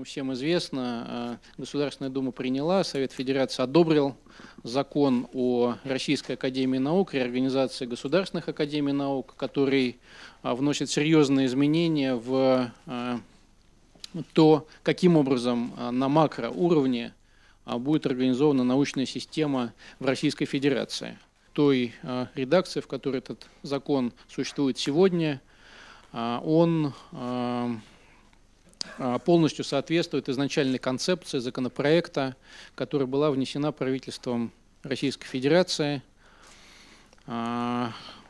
всем известно, Государственная Дума приняла, Совет Федерации одобрил закон о Российской Академии Наук, реорганизации государственных академий наук, который вносит серьезные изменения в то, каким образом на макроуровне будет организована научная система в Российской Федерации. Той редакции, в которой этот закон существует сегодня, он полностью соответствует изначальной концепции законопроекта, которая была внесена правительством Российской Федерации. Нам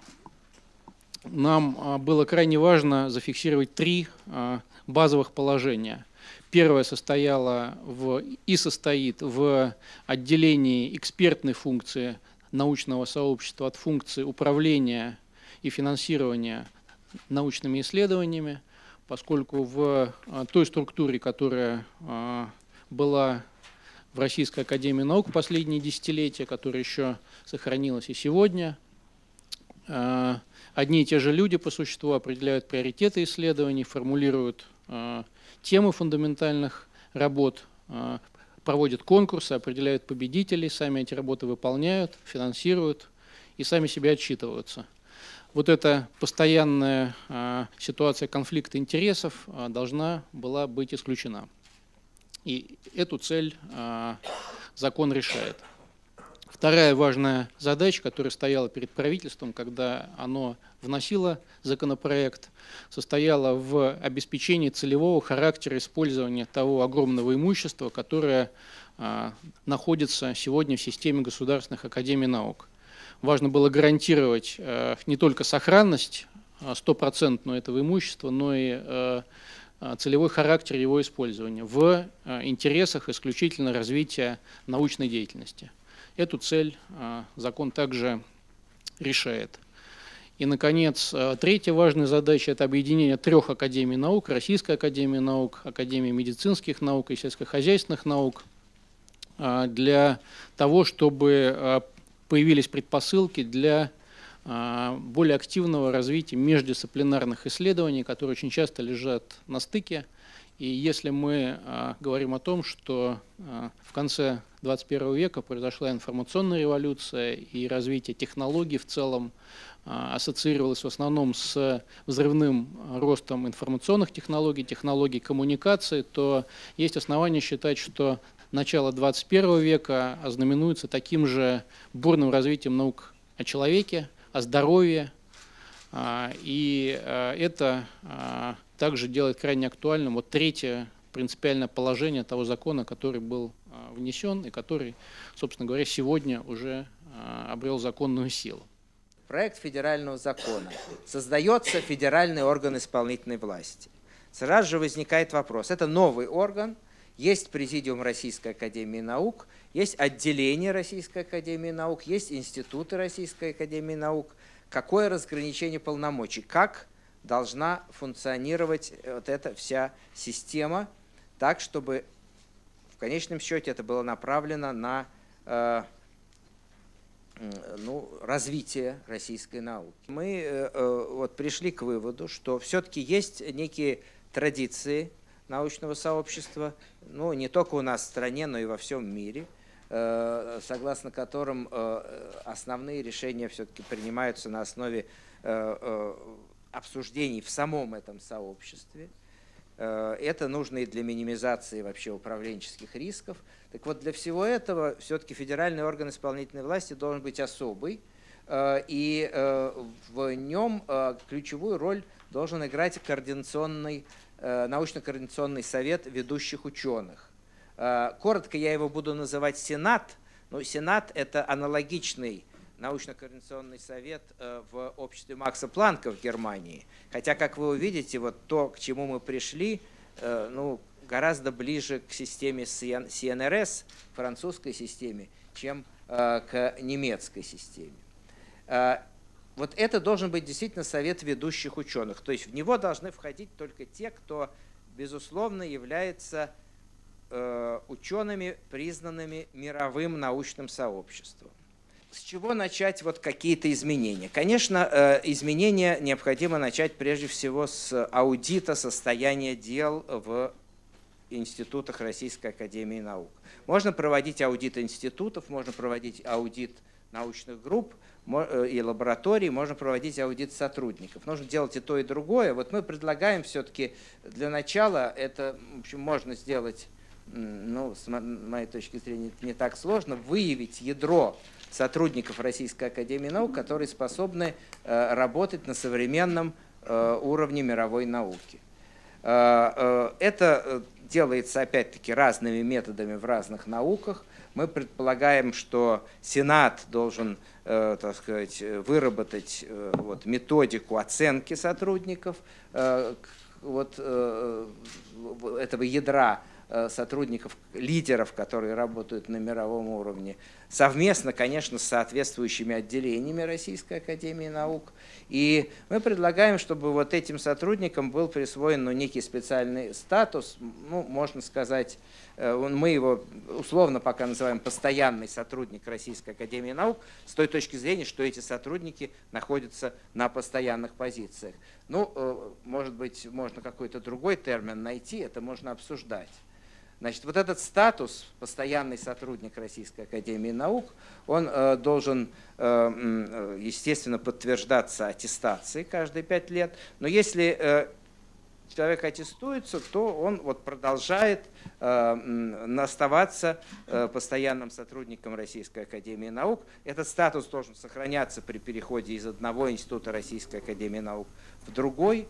было крайне важно зафиксировать три базовых положения. Первое состоит в отделении экспертной функции научного сообщества от функции управления и финансирования научными исследованиями, поскольку в той структуре, которая была в Российской Академии Наук последние десятилетия, которая еще сохранилась и сегодня, одни и те же люди по существу определяют приоритеты исследований, формулируют темы фундаментальных работ, проводят конкурсы, определяют победителей, сами эти работы выполняют, финансируют и сами себя отчитываются. Вот эта постоянная ситуация конфликта интересов должна была быть исключена. И эту цель закон решает. Вторая важная задача, которая стояла перед правительством, когда оно вносило законопроект, состояла в обеспечении целевого характера использования того огромного имущества, которое находится сегодня в системе государственных академий наук. Важно было гарантировать не только сохранность стопроцентную этого имущества, но и целевой характер его использования в интересах исключительно развития научной деятельности. Эту цель закон также решает. И, наконец, третья важная задача – это объединение трех академий наук: Российской Академии Наук, Академии медицинских наук и сельскохозяйственных наук, для того, чтобы появились предпосылки для более активного развития междисциплинарных исследований, которые очень часто лежат на стыке. И если мы говорим о том, что в конце 21 века произошла информационная революция и развитие технологий в целом ассоциировалось в основном с взрывным ростом информационных технологий, технологий коммуникации, то есть основания считать, что начало 21 века ознаменуется таким же бурным развитием наук о человеке, о здоровье, и это также делает крайне актуальным вот третье принципиальное положение того закона, который был внесен и который, собственно говоря, сегодня уже обрел законную силу. Проект федерального закона. Создается федеральный орган исполнительной власти. Сразу же возникает вопрос. Это новый орган. Есть Президиум Российской Академии Наук, есть отделение Российской Академии Наук, есть институты Российской Академии Наук. Какое разграничение полномочий? Как должна функционировать вот эта вся система так, чтобы в конечном счете это было направлено на развитие российской науки. Мы вот пришли к выводу, что все-таки есть некие традиции научного сообщества, не только у нас в стране, но и во всем мире, согласно которым основные решения все-таки принимаются на основе обсуждений в самом этом сообществе. Это нужно и для минимизации вообще управленческих рисков. Так вот, для всего этого все-таки федеральный орган исполнительной власти должен быть особый, и в нем ключевую роль должен играть научно-координационный совет ведущих ученых. Коротко я его буду называть Сенат, но Сенат – это аналогичный научно-координационный совет в обществе Макса Планка в Германии. Хотя, как вы увидите, вот то, к чему мы пришли, гораздо ближе к системе СНРС, французской системе, чем к немецкой системе. Вот это должен быть действительно совет ведущих ученых. То есть в него должны входить только те, кто, безусловно, является учеными, признанными мировым научным сообществом. С чего начать вот какие-то изменения? Конечно, изменения необходимо начать прежде всего с аудита состояния дел в институтах Российской академии наук. Можно проводить аудит институтов, можно проводить аудит научных групп и лабораторий, можно проводить аудит сотрудников. Нужно делать и то, и другое. Вот мы предлагаем все-таки для начала, это, в общем, можно сделать, ну, с моей точки зрения, не так сложно, выявить ядро сотрудников Российской академии наук, которые способны работать на современном уровне мировой науки. Это делается, опять-таки, разными методами в разных науках. Мы предполагаем, что Сенат должен, так сказать, выработать вот, методику оценки сотрудников вот, этого ядра сотрудников, лидеров, которые работают на мировом уровне, совместно, конечно, с соответствующими отделениями Российской академии наук. И мы предлагаем, чтобы вот этим сотрудникам был присвоен некий специальный статус, ну, можно сказать, мы его условно пока называем постоянный сотрудник Российской академии наук, с той точки зрения, что эти сотрудники находятся на постоянных позициях. Ну, может быть, можно какой-то другой термин найти, это можно обсуждать. Значит, вот этот статус, постоянный сотрудник Российской академии наук, он должен, естественно, подтверждаться аттестацией каждые 5 лет. Но если человек аттестуется, то он вот продолжает оставаться постоянным сотрудником Российской академии наук. Этот статус должен сохраняться при переходе из одного института Российской академии наук в другой.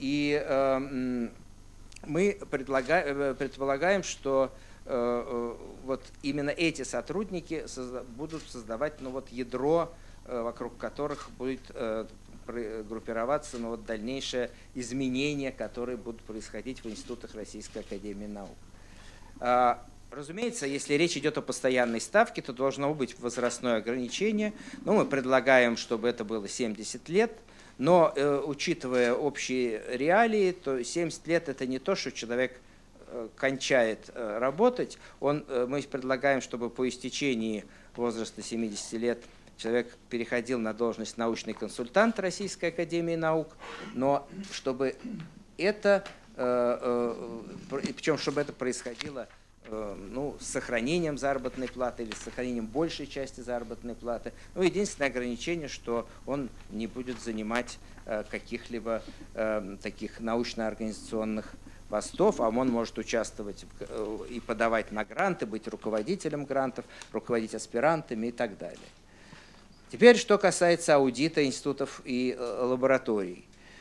И мы предполагаем, что вот именно эти сотрудники будут создавать вот ядро, вокруг которых будет группироваться вот дальнейшее изменения, которые будут происходить в институтах Российской академии наук. Разумеется, если речь идет о постоянной ставке, то должно быть возрастное ограничение. Но мы предлагаем, чтобы это было 70 лет. Но, учитывая общие реалии, то 70 лет – это не то, что человек кончает работать. Мы предлагаем, чтобы по истечении возраста 70 лет человек переходил на должность научный консультант Российской академии наук, но чтобы это, причем чтобы это происходило ну, с сохранением заработной платы или с сохранением большей части заработной платы. Ну, единственное ограничение, что он не будет занимать каких-либо таких научно-организационных постов, а он может участвовать и подавать на гранты, быть руководителем грантов, руководить аспирантами и так далее. Теперь, что касается аудита институтов и лабораторий.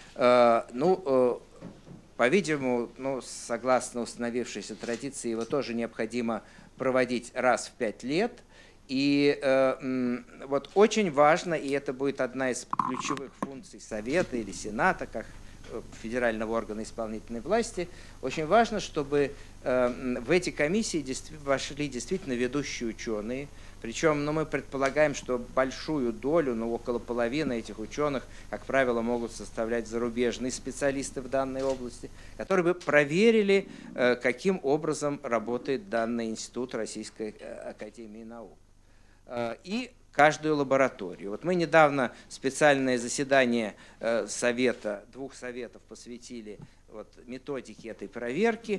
Ну, по-видимому, ну, согласно установившейся традиции, его тоже необходимо проводить раз в 5 лет. И вот очень важно, и это будет одна из ключевых функций Совета или Сената, как федерального органа исполнительной власти, очень важно, чтобы в эти комиссии вошли действительно ведущие ученые. Причем мы предполагаем, что большую долю, около половины этих ученых, как правило, могут составлять зарубежные специалисты в данной области, которые бы проверили, каким образом работает данный институт Российской академии наук. И каждую лабораторию. Вот мы недавно специальное заседание двух советов посвятили методике этой проверки.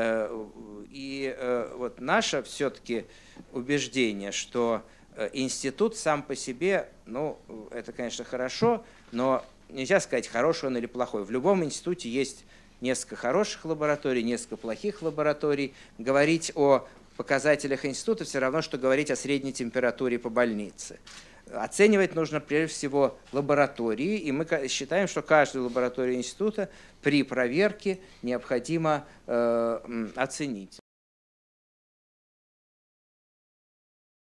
И вот наше все-таки убеждение, что институт сам по себе, ну, это, конечно, хорошо, но нельзя сказать, хороший он или плохой. В любом институте есть несколько хороших лабораторий, несколько плохих лабораторий. Говорить о показателях института все равно, что говорить о средней температуре по больнице. Оценивать нужно прежде всего лаборатории, и мы считаем, что каждую лабораторию института при проверке необходимо оценить.